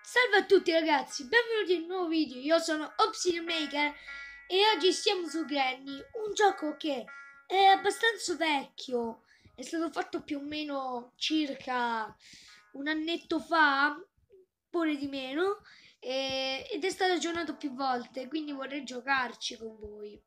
Salve a tutti ragazzi, benvenuti in un nuovo video, io sono Obsidian Maker e oggi siamo su Granny, un gioco che è abbastanza vecchio, è stato fatto più o meno circa un annetto fa, pure di meno, ed è stato aggiornato più volte, quindi vorrei giocarci con voi.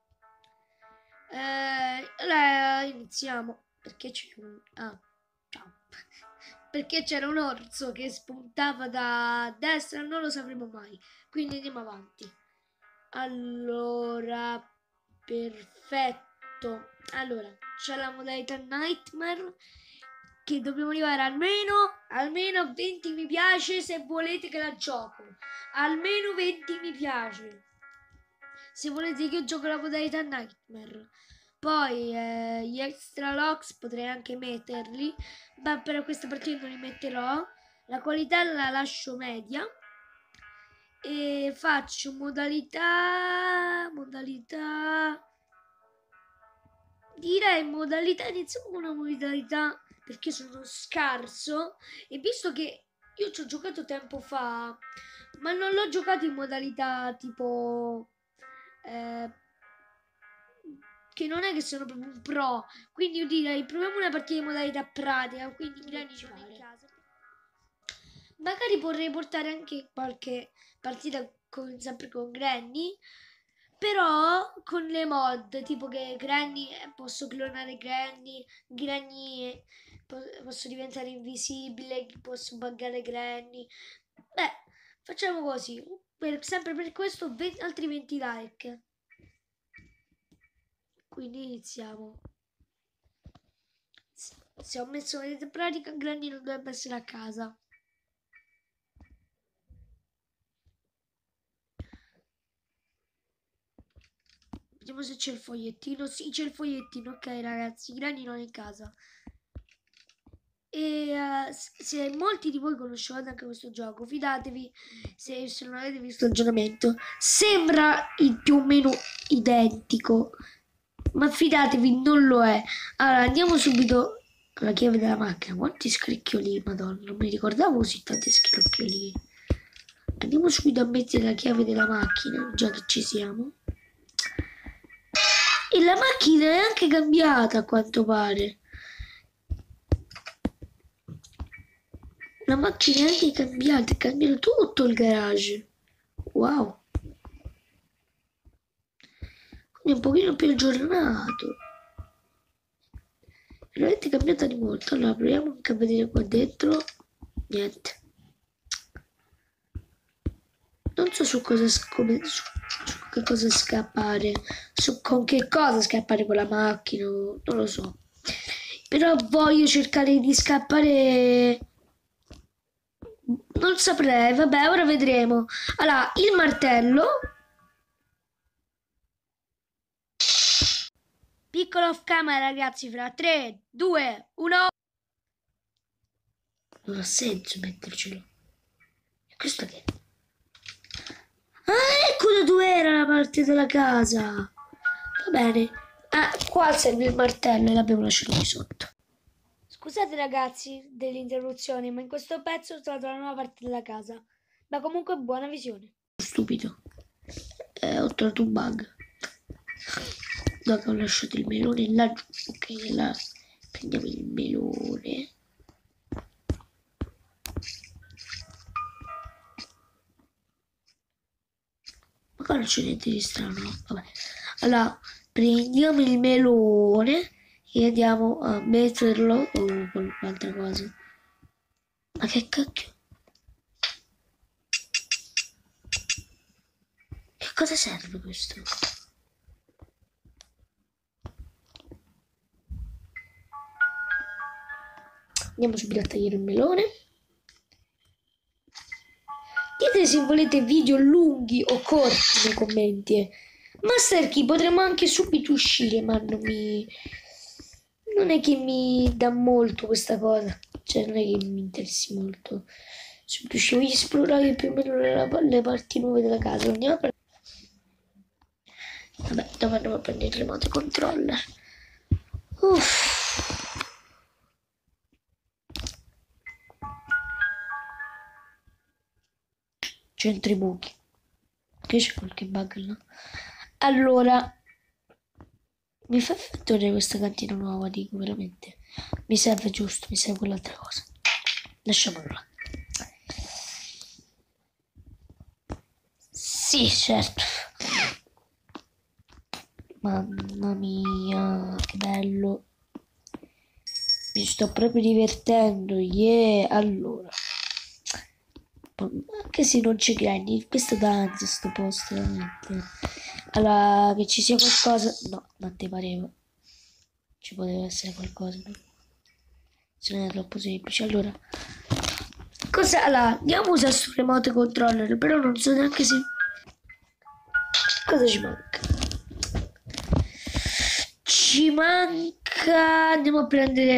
Allora iniziamo, perché c'è un... Ah, ciao. Perché c'era un orso che spuntava da destra, non lo sapremo mai. Quindi andiamo avanti. Allora, perfetto. Allora, c'è la modalità Nightmare che dobbiamo arrivare almeno a 20 mi piace se volete che la gioco. Almeno 20 mi piace. Se volete che io gioco la modalità Nightmare. Poi gli extra locks potrei anche metterli, ma per questa partita non li metterò. La qualità la lascio media e faccio direi modalità, iniziamo con una modalità perché sono scarso e visto che io ci ho giocato tempo fa, ma non l'ho giocato in modalità tipo che non è che sono proprio un pro, quindi io direi proviamo una partita in modalità pratica, quindi Granny ci in casa. Magari vorrei portare anche qualche partita sempre con Granny, però con le mod, tipo che Granny posso clonare Granny posso diventare invisibile, posso buggare Granny. Beh, facciamo così, sempre per questo altri 20 like. Quindi iniziamo. Se ho messo vedete pratica, Granny non dovrebbe essere a casa. Vediamo se c'è il fogliettino. Sì, c'è il fogliettino. Ok, ragazzi, Granny non è in casa. E se molti di voi conoscevate anche questo gioco, fidatevi se non avete visto l'aggiornamento. Sembra più o meno identico, ma fidatevi, non lo è. Allora, andiamo subito alla chiave della macchina. Quanti scricchiolini, madonna, non mi ricordavo così tanti scricchiolini. Andiamo subito a mettere la chiave della macchina, già che ci siamo. E la macchina è anche cambiata a quanto pare. La macchina è anche cambiata, è cambiato tutto il garage. Wow. Quindi è un pochino più aggiornato. Veramente cambiata di molto. Allora proviamo anche a vedere qua dentro. Niente. Non so su che cosa scappare. Con che cosa scappare con la macchina. Non lo so. Però voglio cercare di scappare. Non saprei, vabbè, ora vedremo. Allora, il martello. Piccolo off camera, ragazzi, fra 3, 2, 1. Non ha senso mettercelo. E questo che? Ah, ecco da dove era la parte della casa. Va bene. Ah, qua serve il martello e l'abbiamo lasciato qui sotto. Scusate ragazzi dell'interruzione, ma in questo pezzo ho trovato la nuova parte della casa. Ma comunque buona visione. Stupido. Ho trovato un bug. Dove ho lasciato il melone laggiù. Ok, là prendiamo il melone. Ma qua non c'è niente di strano. Vabbè. Allora, prendiamo il melone e andiamo a metterlo con un'altra cosa. Ma che cacchio? Che cosa serve questo? Andiamo subito a tagliare il melone. Dite se volete video lunghi o corti nei commenti. Master Key potremmo anche subito uscire, ma non è che mi dà molto questa cosa. Cioè non è che mi interessi molto. Subito uscire, voglio esplorare più o meno le parti nuove della casa. Andiamo a Vabbè, dopo andiamo a prendere il remote controller. Uff. C'entro i buchi. Che c'è qualche bug là? Allora, mi fa effetto vedere questa cantina nuova, dico veramente. Mi serve giusto, mi serve quell'altra cosa. Lasciamolo là. Sì, certo. Mamma mia, che bello. Mi sto proprio divertendo, yeah. Allora, anche se non ci credi, questo danza sto posto, veramente. Allora, che ci sia qualcosa... No, non ti pareva. Ci poteva essere qualcosa, no? Se non è troppo semplice. Allora, allora, andiamo a usare sto remote controller, però non so neanche se... Cosa ci manca? Ci manca... Andiamo a prendere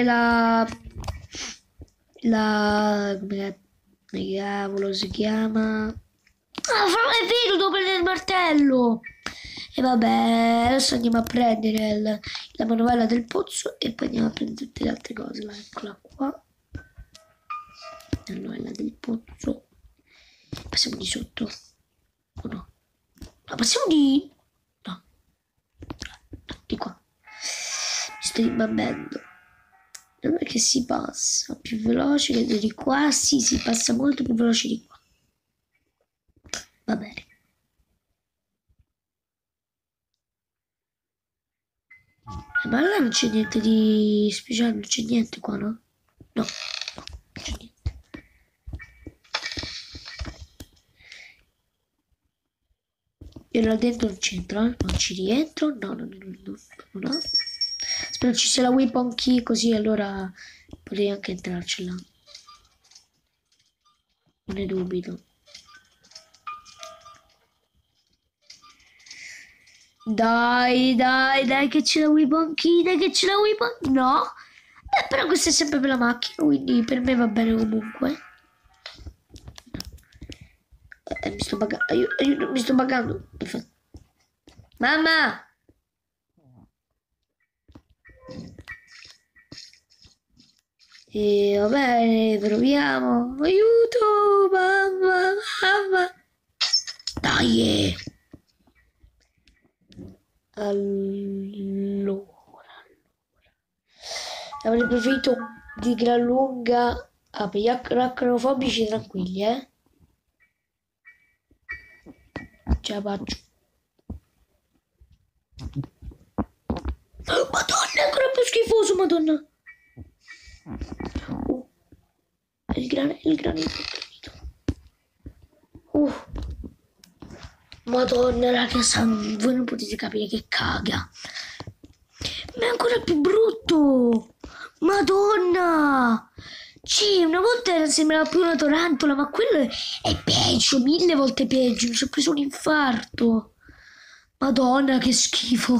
come cavolo si chiama? Ah, è vero, devo prendere il martello! E vabbè, adesso andiamo a prendere la manovella del pozzo e poi andiamo a prendere tutte le altre cose. Eccola qua. La manovella del pozzo. Passiamo di sotto. O no? No, passiamo di... No. Di qua. Mi sto rimbambendo. Non è che si passa più veloce che di qua. Sì, si passa molto più veloce di qua. Va bene. Ma là non c'è niente di speciale, non c'è niente qua, no? No, non c'è niente. Io là dentro non c'entro, non ci rientro, no. Spero ci sia la weapon key, così allora potrei anche entrarci là. Non ne dubito. Dai, che c'è la weapon key, dai che c'è la weapon... No! Però questa è sempre per la macchina, quindi per me va bene comunque. Mi sto buggando, aiuto, mi sto buggando. Mamma! E va bene, proviamo. Aiuto, mamma. Dai! Allora. Avrei preferito di gran lunga per gli aracnofobici tranquilli, Ce la faccio. Oh, Madonna, è ancora più schifoso, Madonna. Il granito. Madonna, raga, voi non potete capire che caga. Ma è ancora più brutto. Madonna. Sì, una volta sembrava più una tarantola, ma quello è peggio, 1000 volte peggio. Mi sono preso un infarto. Madonna, che schifo.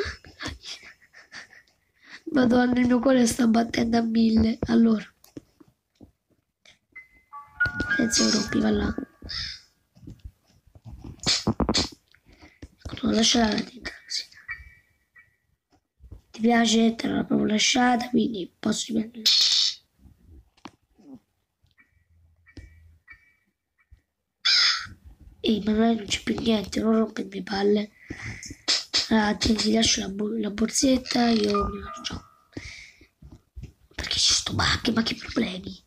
Madonna, il mio cuore sta battendo a 1000. Allora. Senza rompiva là. L'ho lasciata dentro così. Ti piace? Te l'ho proprio lasciata, quindi posso riprendere. Ehi, ma non c'è più niente, non rompermi le palle. Allora, ti lascio la borsetta, io mi faccio. Perché c'è sto bug, ma che problemi?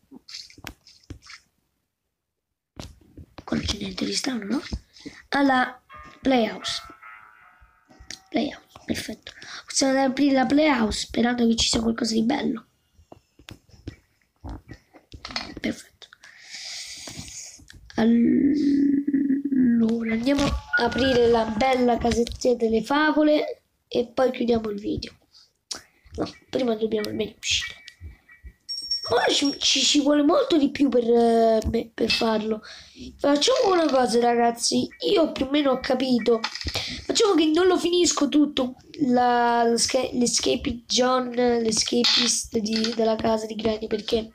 Qua non c'è niente di strano, no? Alla Playhouse, perfetto. Possiamo andare ad aprire la Playhouse sperando che ci sia qualcosa di bello. Perfetto. Allora, andiamo a aprire la bella casettina delle favole e poi chiudiamo il video. No, prima dobbiamo almeno uscire. Ora ci vuole molto di più per farlo. Facciamo una cosa, ragazzi. Io più o meno ho capito. Facciamo che non lo finisco tutto. L'escape John, l'escapist della casa di Granny, perché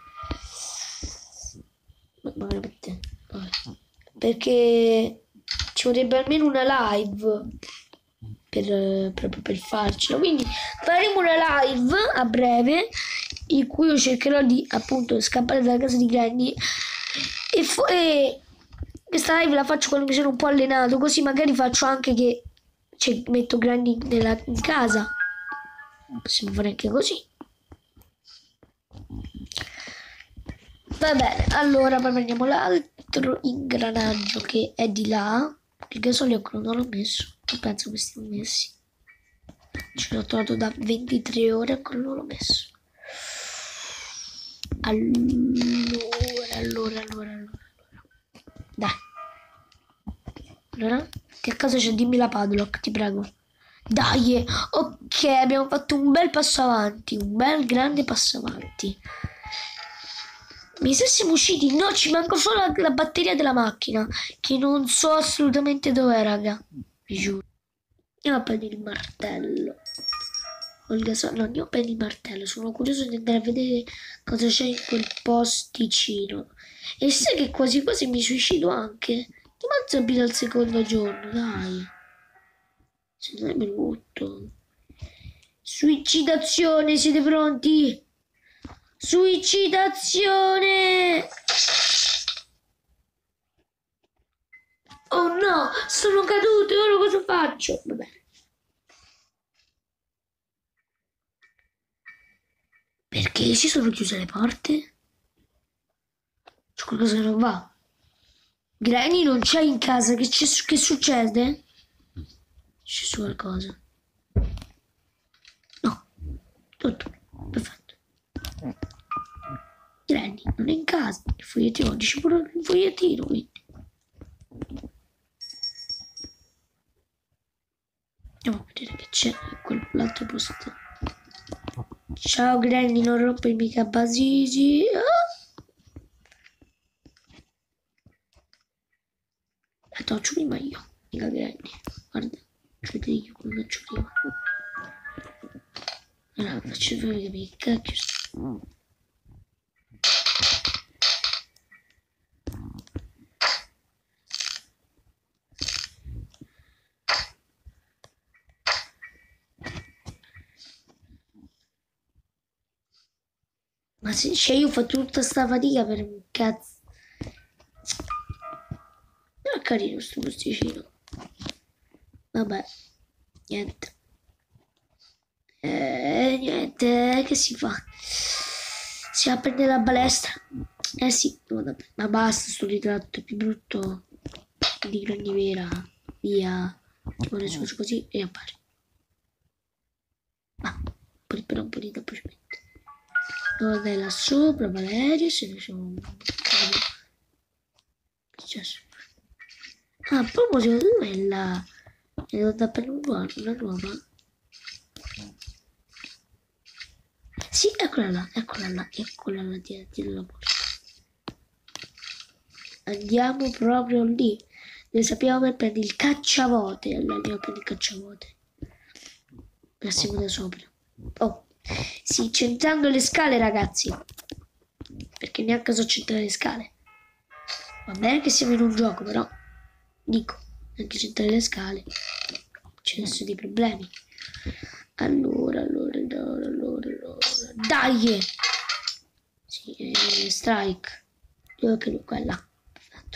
veramente, perché ci vorrebbe almeno una live proprio per farcela. Quindi faremo una live a breve in cui io cercherò di appunto scappare dalla casa di Granny e Questa live la faccio quando mi sono un po' allenato, così magari faccio anche che metto grandi in casa. Possiamo fare anche così. Va bene, allora poi prendiamo l'altro ingranaggio che è di là. Il gasolio ancora non l'ho messo. Non penso che stiamo messi. Ce l'ho trovato da 23 ore, ancora non l'ho messo. Allora. Dai. Allora, che cosa c'è? Dimmi la padlock, ti prego. Dai, ok, abbiamo fatto un bel passo avanti, un bel grande passo avanti. Mi sa siamo usciti, no, ci manca solo la batteria della macchina, che non so assolutamente dov'è, raga. Vi giuro. Andiamo a prendere il martello. No, andiamo a prendere il martello. Sono curioso di andare a vedere cosa c'è in quel posticino. E sai che quasi quasi mi suicido anche. Ti mangi al secondo giorno, dai. Se non è brutto. Suicidazione, siete pronti? Suicidazione! Oh no, sono caduto, ora cosa faccio? Vabbè. Perché si sono chiuse le porte? C'è qualcosa che non va. Granny non c'è in casa, che succede? C'è qualcosa. No, tutto, perfetto. Granny non è in casa, il fogliettino, dice pure il fogliettino, quindi. Andiamo a vedere che c'è in quell'altro posto. Ciao Granny, non rompermi mica basisi. La faccio prima io, mica Granny. Guarda, ci vedo io come faccio prima. Allora, faccio vedere che cacchio sto. Ma se io ho fatto tutta sta fatica per un cazzo. Non è carino sto posticino. Vabbè, niente. Niente, che si fa? Si va a prendere la balestra. Eh sì, ma basta sto ritratto, è più brutto di Granny vera. Via. Ci vuole su così e appare. Ma, però un po' di tempo ci mette. Dove è là sopra, Valerio, se ne sono... Che c'è? Ah, a proposito, dov'è la... È andata per una nuova. Sì, eccola là dietro la porta. Andiamo proprio lì. Ne sappiamo per prendere il cacciavote. Allora andiamo a prendere il cacciavote. Passiamo da sopra. Oh, sì, centrando le scale, ragazzi. Perché neanche so centrare le scale. Va bene che siamo in un gioco, però dico, anche centrare le scale ce ne sono dei problemi. Allora. Dai! Sì, strike. Dove che quella? Perfetto.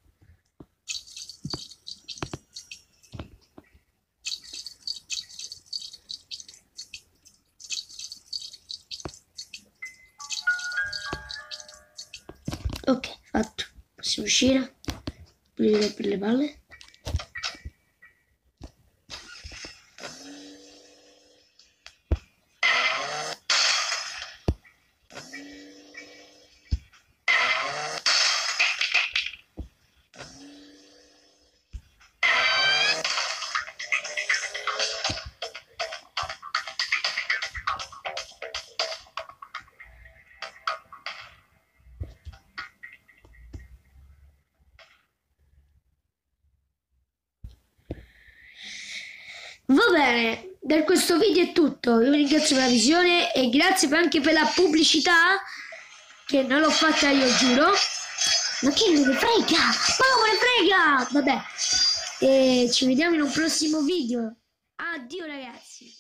Ok, fatto. Possiamo uscire. Pulire per le palle. Va bene, da questo video è tutto. Io vi ringrazio per la visione e grazie anche per la pubblicità che non l'ho fatta io, giuro. Ma che me ne frega? Ma non me ne frega! Vabbè, e ci vediamo in un prossimo video. Addio ragazzi.